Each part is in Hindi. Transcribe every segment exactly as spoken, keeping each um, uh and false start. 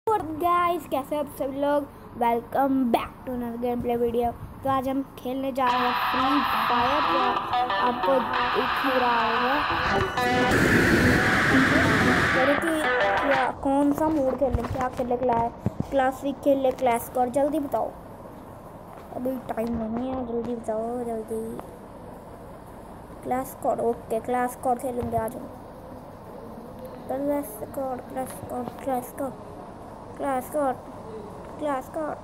और गाइस कैसे आप सब लोग। Welcome back to another game play video. तो आज हम खेलने जा रहे हैं फ्री फायर। तो आपको दिख ही रहा होगा कि क्या कौन सा मोड खेलने, क्या खेले, क्लासिक खेले, क्लास स्क्वाड। जल्दी बताओ, अभी टाइम नहीं है, जल्दी बताओ जल्दी। Class squad, okay class squad खेलेंगे आज हम। Class squad class squad class squad class squad class squad.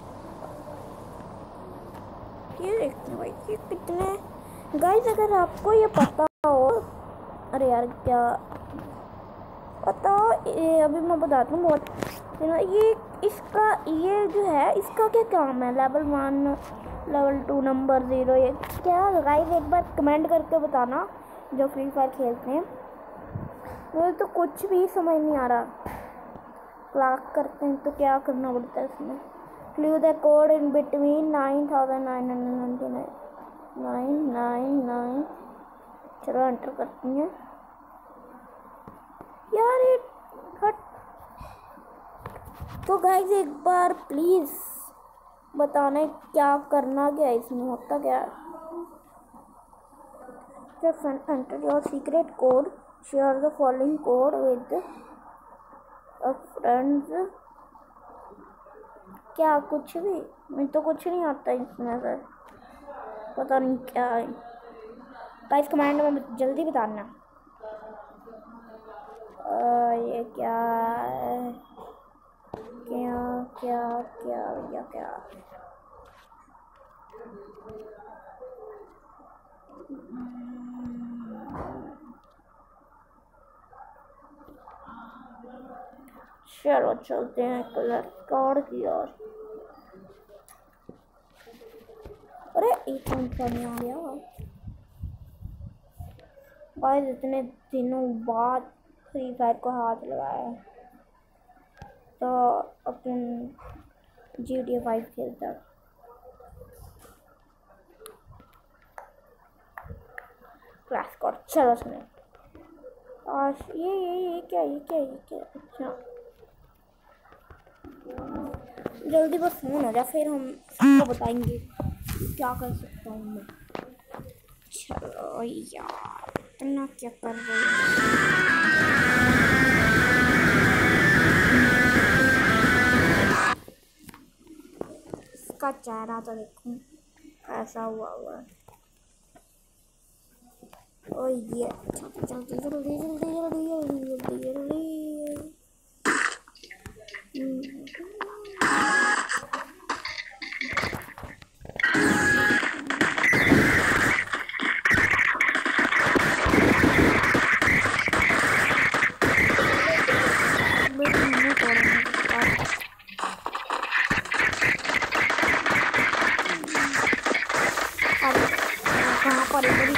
ये देखते भाई, ये कितने गाइस, अगर आपको ये पता हो, अरे यार क्या पता हो, ये अभी मैं बताता हूँ। बहुत ये इसका ये जो है, इसका क्या काम है, level one, level two, number zero, ये क्या गाइस एक बार कमेंट करके बताना जो फ्री फायर खेलते हैं। मुझे तो कुछ भी समझ नहीं आ रहा। क्लाक करते हैं तो क्या करना पड़ता है इसमें। Clear the code in between nine thousand nine hundred ninety nine nine nine nine. चलो एंटर करती हैं यार, ये हट। तो गाइस एक बार प्लीज़ बताना क्या करना, क्या इसमें होता क्या है। Just enter your secret code, share the following code with friends. क्या कुछ भी, मैं तो कुछ नहीं आता इसमें से, पता नहीं क्या है। गाइस कमेंट में जल्दी बताना आ, ये क्या है, क्या क्या क्या या क्या। चलो चलते हैं कलर कार्ड की ओर। अरे एक मिनट नहीं आ गया भाई, इतने दिनों बाद फ्री फायर को हाथ लगाया तो अपन जी टी ए फाइव खेलता। क्लास कोड, चलो सुने। आज ये ये ये क्या ये क्या ये क्या अच्छा जल्दी बस फोन हो जाए, फिर हम सबको बताएंगे क्या कर सकता हूँ मैं। चलो यार, इतना क्या कर रहे हैं। इसका चेहरा तो देखूं कैसा हुआ हुआ है। ओ ये जल्दी जल्दी जल्दी जल्दी जल्दी जल्दी जल्दी कहाँ पर बड़ी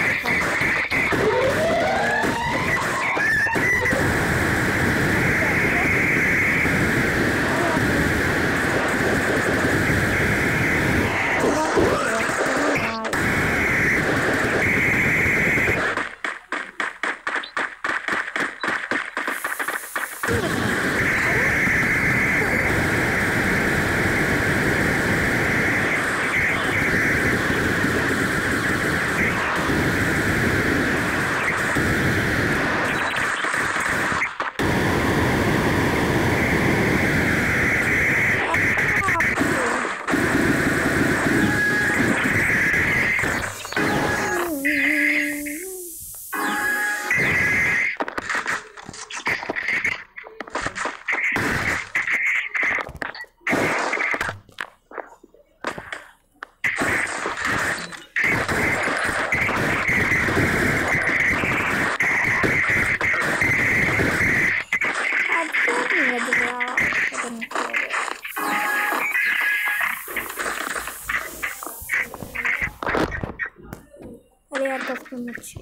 यार कस्टम अच्छे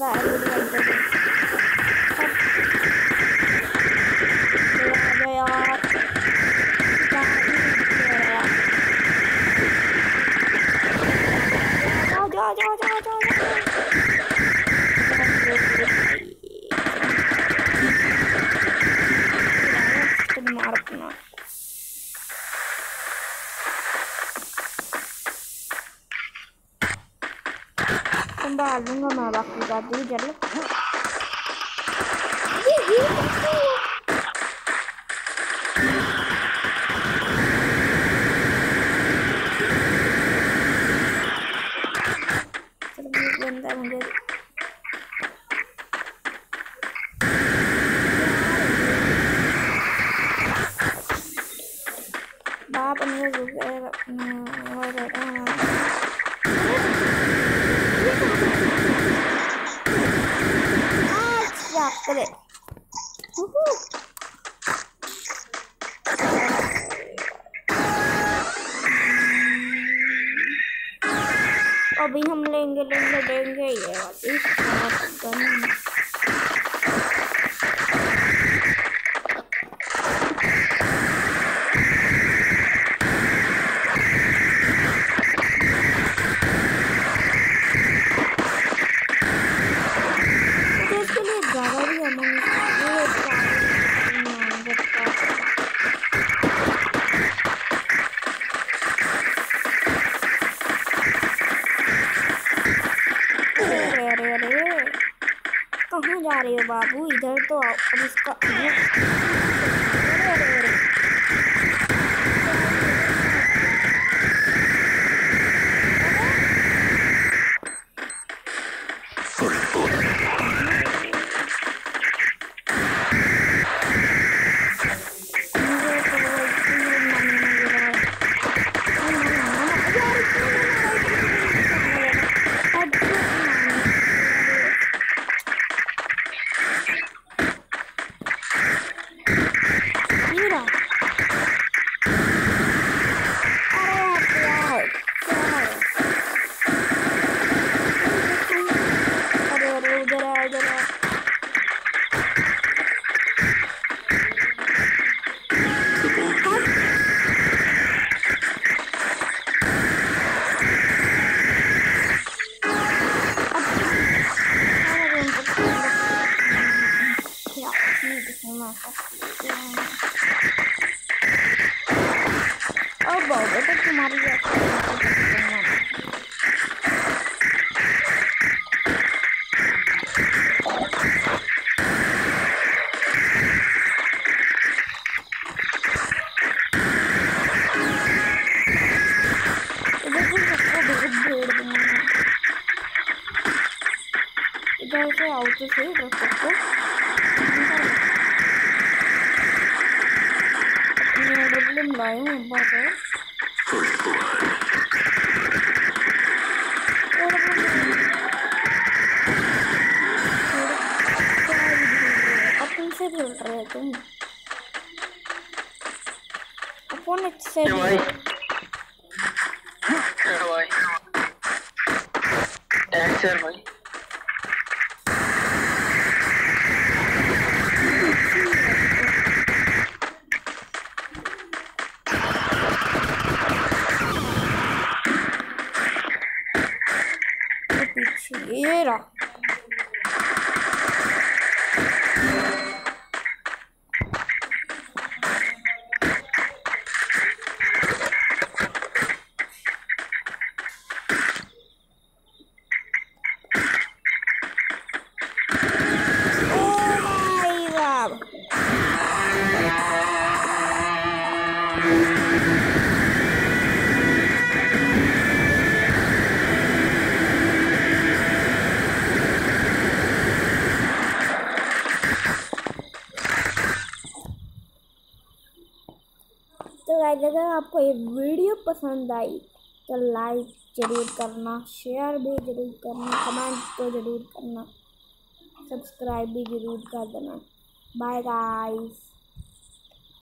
सा यार जाओ जाओ जाओ जाओ जाओ मार अपना संभाल लूंगा मैं बाकी बात भी चल ये ये बंदा मुझे बाप अंदर रुक गया करे अभी हम लेंगे लेंगे लेंगे ये वाली गन कहाँ जा रहे हो बाबू इधर तो आओ अब इसका अरे अरे अरे अब बहुत है तुम्हारी इधर से आउट से इधर सबको प्रॉब्लम लाए हैं बहुत है अपन से खेल रहे हो तुम अपन से भाई भाई एक्सर भाई ये रहा तो गाइस अगर आपको ये वीडियो पसंद आई तो लाइक ज़रूर करना, शेयर भी ज़रूर करना, कमेंट तो ज़रूर करना, सब्सक्राइब भी ज़रूर कर देना। Bye guys.